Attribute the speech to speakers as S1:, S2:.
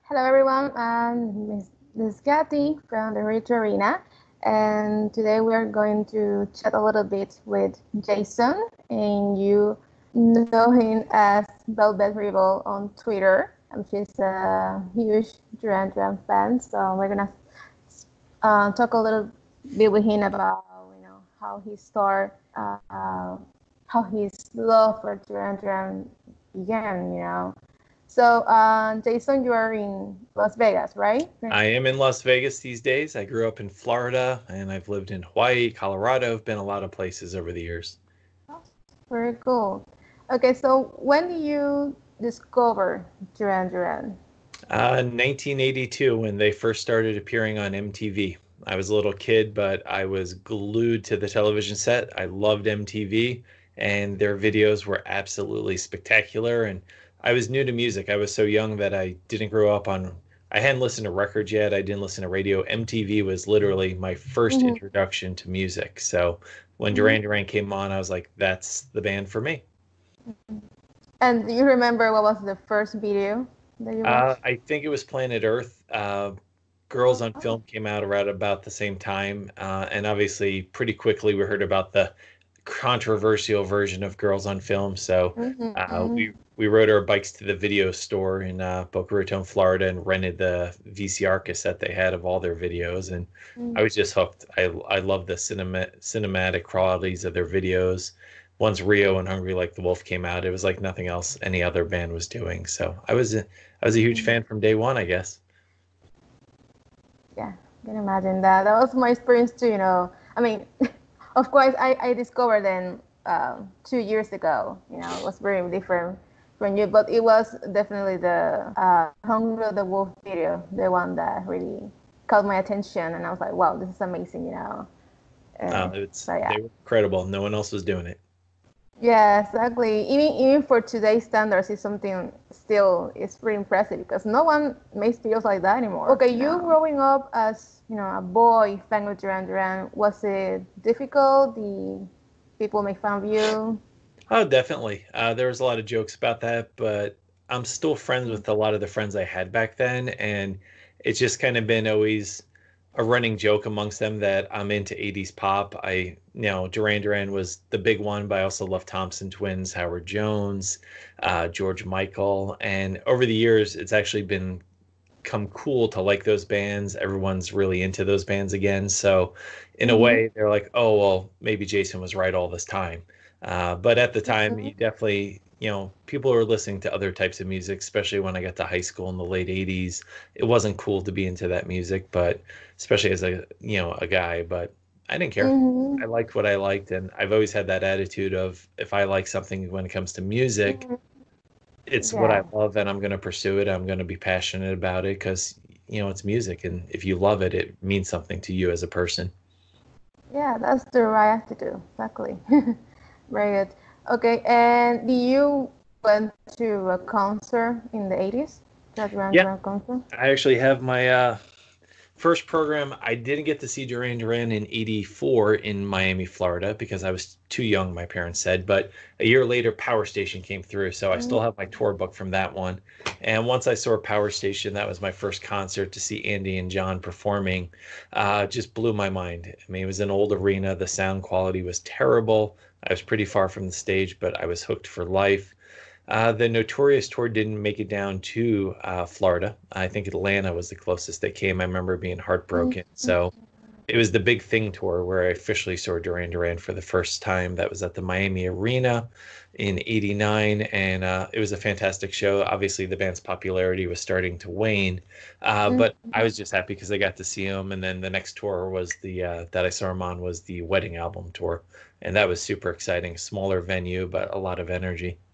S1: Hello, everyone. This is Kathy from the Retro Arena, and today we are going to chat a little bit with Jason, and you know him as Velvet Rebel on Twitter. She's a huge Duran Duran fan, so we're gonna talk a little bit with him about how he started, how his love for Duran Duran began. So, Jason, you are in Las Vegas, right?
S2: I am in Las Vegas these days. I grew up in Florida and I've lived in Hawaii, Colorado. I've been a lot of places over the years.
S1: Very cool. Okay, so when did you discover Duran Duran?
S2: 1982, when they first started appearing on MTV. I was a little kid, but I was glued to the television set. I loved MTV, and their videos were absolutely spectacular. And I was new to music. I was so young that I didn't grow up on, I hadn't listened to records yet. I didn't listen to radio. MTV was literally my first
S1: Mhm.
S2: introduction to music. So when
S1: Mhm.
S2: Duran Duran came on, I was like, that's the band for me.
S1: And do you remember what was the first video that you watched?
S2: I think it was Planet Earth. Girls on Film came out around about the same time, and obviously, pretty quickly, we heard about the controversial version of Girls on Film. So
S1: Mm-hmm.
S2: we rode our bikes to the video store in Boca Raton, Florida, and rented the VCR cassette they had of all their videos, and I was just hooked. I love the cinematic qualities of their videos. Once Rio and Hungry Like the Wolf came out, it was like nothing else any other band was doing. So I was a huge fan from day one, I guess.
S1: Yeah, I can imagine that. That was my experience too. I mean, of course, I discovered them 2 years ago. It was very different from you, but it was definitely the Hunger the Wolf video, the one that really caught my attention, and I was like, wow, this is amazing.
S2: It's
S1: So yeah.
S2: they were incredible. No one else was doing it.
S1: Yeah, exactly. Even for today's standards, it's something still is pretty impressive because no one makes videos like that anymore. Okay, you growing up as a boy fan of Duran Duran, was it difficult? The people make fun of you?
S2: Oh, definitely. There was a lot of jokes about that, but I'm still friends with a lot of the friends I had back then, and it's just kind of been always a running joke amongst them that I'm into 80s pop. Duran Duran was the big one, but I also love Thompson Twins, Howard Jones, George Michael, and over the years, it's actually been come cool to like those bands. Everyone's really into those bands again. So, in a
S1: Mm-hmm.
S2: way, they're like, oh, well, maybe Jason was right all this time. But at the time,
S1: Mm-hmm.
S2: you definitely, people were listening to other types of music, especially when I got to high school in the late 80s. It wasn't cool to be into that music, but especially as a guy, but I didn't care.
S1: Mm-hmm.
S2: I liked what I liked, and I've always had that attitude of if I like something when it comes to music, it's what I
S1: Yeah.
S2: love and I'm going to pursue it. I'm going to be passionate about it because, it's music. And if you love it, it means something to you as a person.
S1: Yeah, that's the right attitude. Exactly. Very good. Okay, and do you went to a concert in the 80s? That Duran
S2: Yeah,
S1: Duran concert?
S2: I actually have my first program. I didn't get to see Duran Duran in '84 in Miami, Florida, because I was too young, my parents said. But a year later, Power Station came through. So I still have my tour book from that one. And once I saw Power Station, that was my first concert to see Andy and John performing. Just blew my mind. I mean, it was an old arena. The sound quality was terrible. I was pretty far from the stage, but I was hooked for life. The Notorious tour didn't make it down to Florida. I think Atlanta was the closest they came. I remember being heartbroken. So it was the Big Thing tour where I officially saw Duran Duran for the first time. That was at the Miami Arena in '89, and it was a fantastic show. Obviously, the band's popularity was starting to wane, but I was just happy because I got to see them. And then the next tour was the that I saw them on was the Wedding Album tour, and that was super exciting. Smaller venue, but a lot of energy.